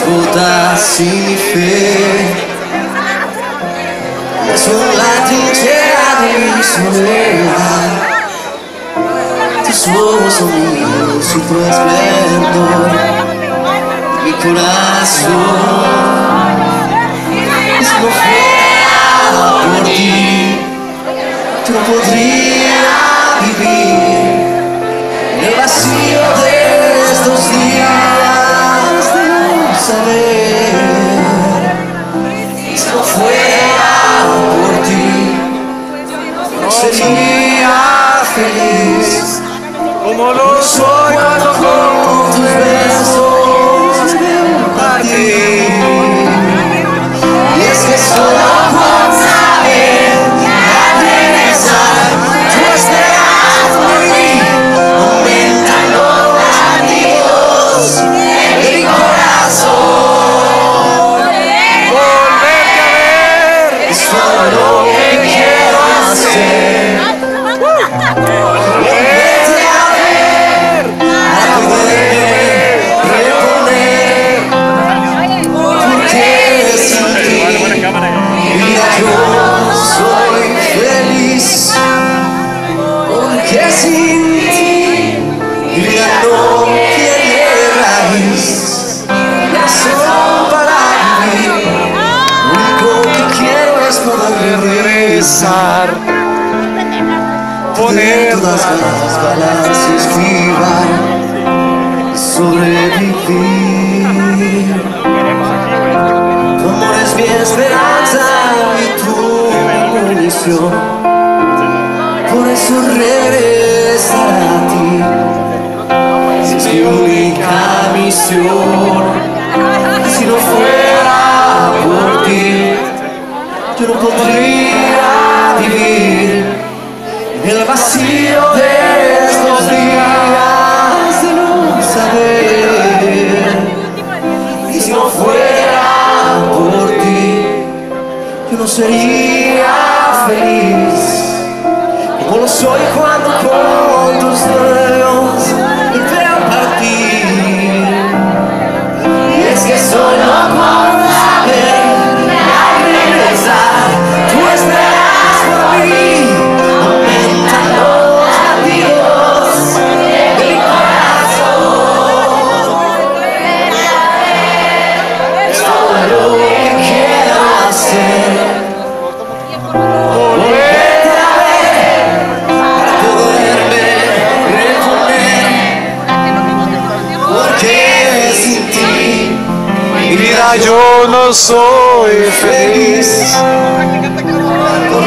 ascoltassi mi fe. Sulla trinchera di soledad, tus ojos míos, su esplendor, mi corazón, si no fuera por ti, yo no podría vivir en el vacío de estos días de no saber. Si no fuera por ti, no sería feliz como lo soy cuando con tus besos veo partir. Y es que solo por saber regresar, tú estarás por mí, aumentan los latidos de mi corazón. Volverte a ver es todo lo que quiero hacer. Volverte a ver para poderme reponer, porque sin ti mi vida yo soy feliz, porque sin ti mi vida no tiene raíz, razón para vivir. Lo único que quiero es poder regresar, poner todas las balas y esquivar y sobrevivir. Tu amor es mi esperanza y tu munición, por eso regresar a ti es mi única misión. Si no fuera por ti, yo no podría vivir en el vacío de estos días de no saber. Y si no fuera por ti, yo no sería feliz como lo soy cuando con tus dedos me veo partir. Y es que solo por saber regresar, tú esperas por mí, aumentan los latidos de mi corazón. Es todo lo que quiero hacer. Volverte a ver para poderme reponer, porque sin ti mi vida yo no soy feliz.